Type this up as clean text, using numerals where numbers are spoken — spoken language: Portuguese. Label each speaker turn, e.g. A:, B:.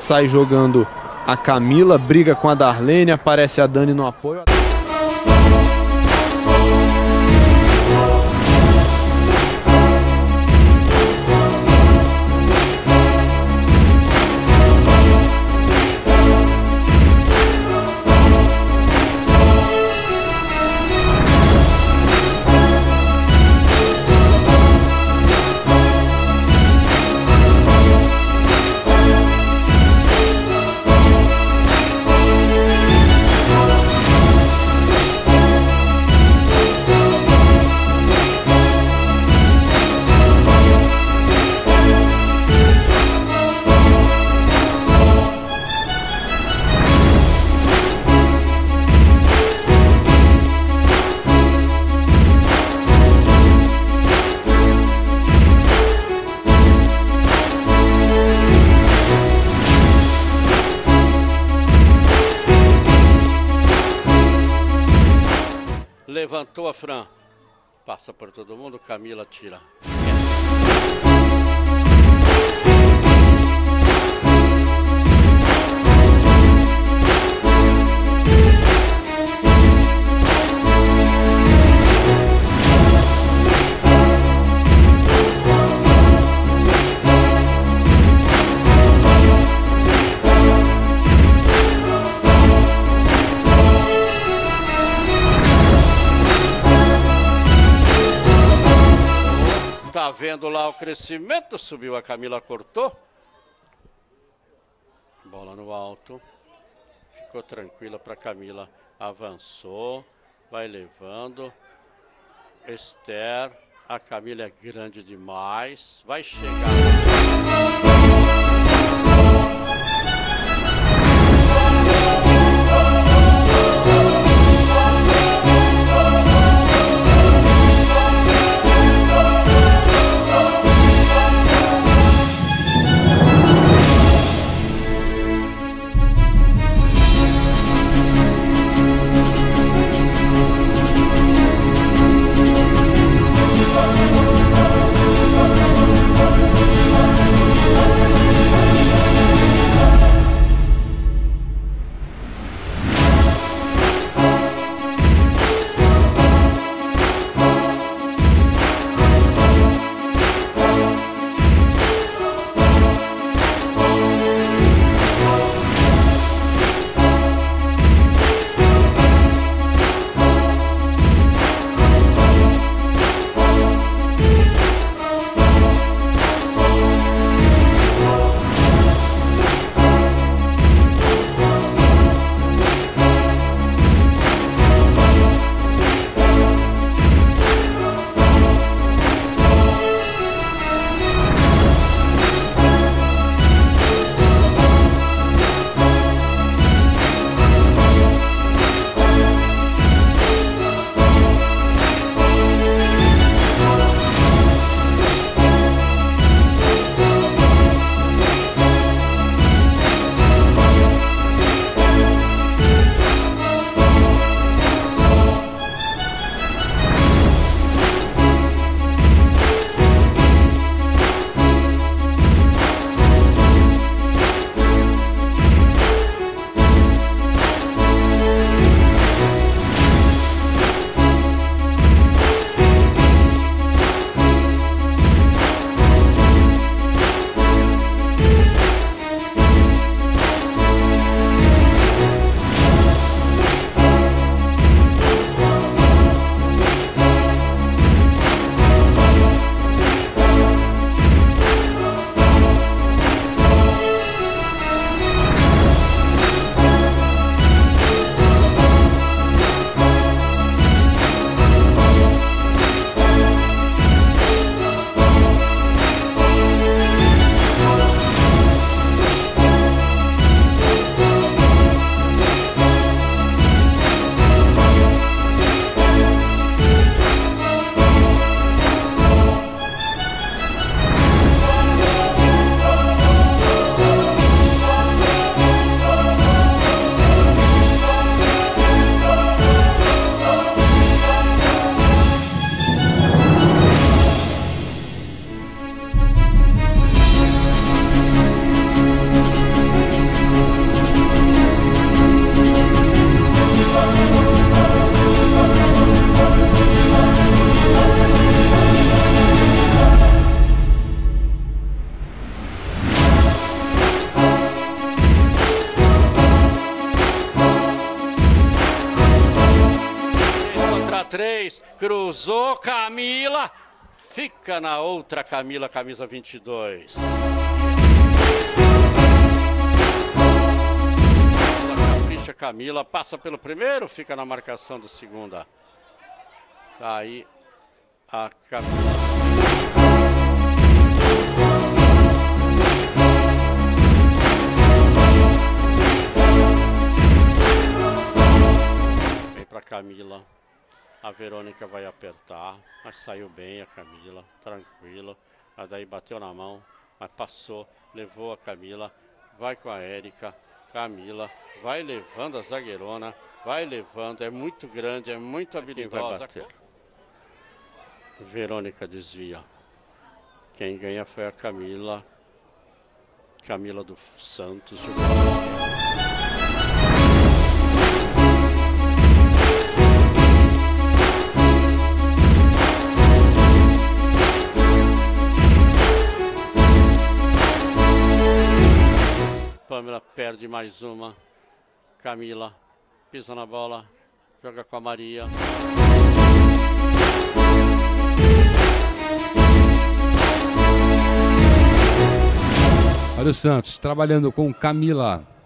A: sai jogando a Camila, briga com a Darlene, aparece a Dani no apoio.
B: Levantou a Fran, passa por todo mundo, Camila tira. Tá vendo lá o crescimento, subiu a Camila, cortou. Bola no alto. Ficou tranquila para Camila. Avançou, vai levando. Esther, a Camila é grande demais. Vai chegar. 3, cruzou, Camila, fica na outra Camila, camisa 22. Capricha Camila, passa pelo primeiro, fica na marcação do segunda. Tá aí a Camila. Para Camila, a Verônica vai apertar, mas saiu bem a Camila, tranquilo, mas daí bateu na mão, mas passou, levou a Camila, vai com a Érica, Camila, vai levando a zagueirona, vai levando, é muito grande, é muito habilidosa. Verônica desvia, quem ganha foi a Camila, Camila do Santos. Pamela perde mais uma. Camila pisa na bola, joga com a Maria.
C: Olha o Santos trabalhando com Camila.